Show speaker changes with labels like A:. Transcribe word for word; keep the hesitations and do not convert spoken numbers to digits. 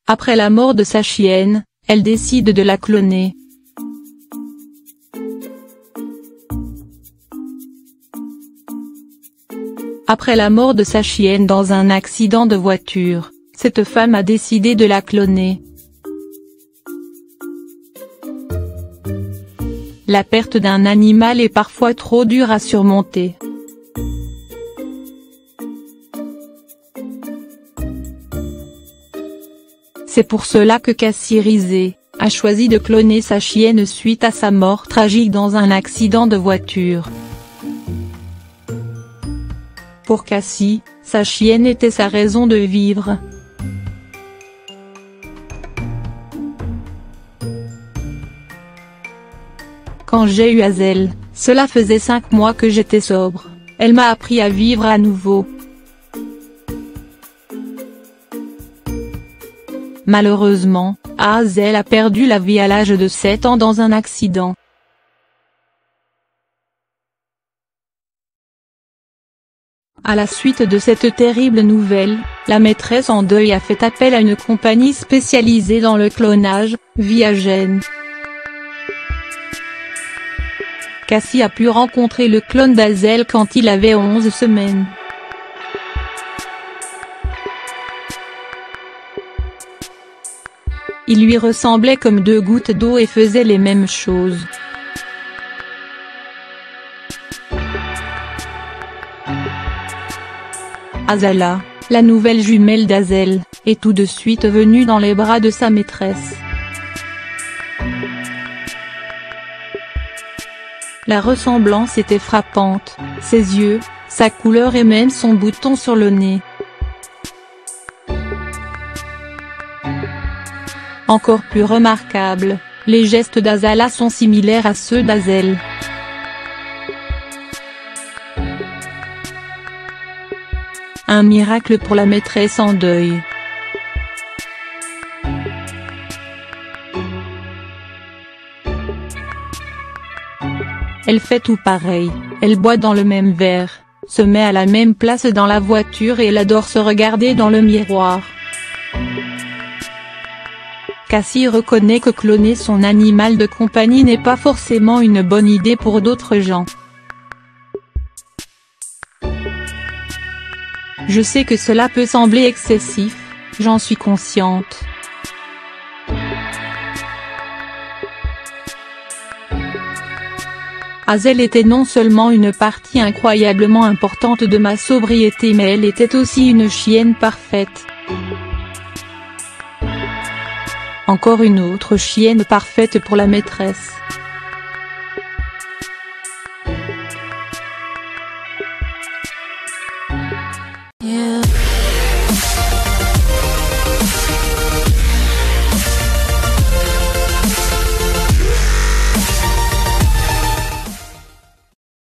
A: Après la mort de sa chienne, elle décide de la cloner. Après la mort de sa chienne dans un accident de voiture, cette femme a décidé de la cloner. La perte d'un animal est parfois trop dure à surmonter. C'est pour cela que Cassie Rizet a choisi de cloner sa chienne suite à sa mort tragique dans un accident de voiture. Pour Cassie, sa chienne était sa raison de vivre. Quand j'ai eu Hazel, cela faisait cinq mois que j'étais sobre, elle m'a appris à vivre à nouveau. Malheureusement, Hazel a perdu la vie à l'âge de sept ans dans un accident. À la suite de cette terrible nouvelle, la maîtresse en deuil a fait appel à une compagnie spécialisée dans le clonage, Viagen. Cassie a pu rencontrer le clone d'Hazel quand il avait onze semaines. Il lui ressemblait comme deux gouttes d'eau et faisait les mêmes choses. Azala, la nouvelle jumelle d'Hazel, est tout de suite venue dans les bras de sa maîtresse. La ressemblance était frappante, ses yeux, sa couleur et même son bouton sur le nez. Encore plus remarquable, les gestes d'Azala sont similaires à ceux d'Hazel. Un miracle pour la maîtresse en deuil. Elle fait tout pareil, elle boit dans le même verre, se met à la même place dans la voiture et elle adore se regarder dans le miroir. Cassie reconnaît que cloner son animal de compagnie n'est pas forcément une bonne idée pour d'autres gens. Je sais que cela peut sembler excessif, j'en suis consciente. Hazel était non seulement une partie incroyablement importante de ma sobriété mais elle était aussi une chienne parfaite. Encore une autre chienne parfaite pour la maîtresse.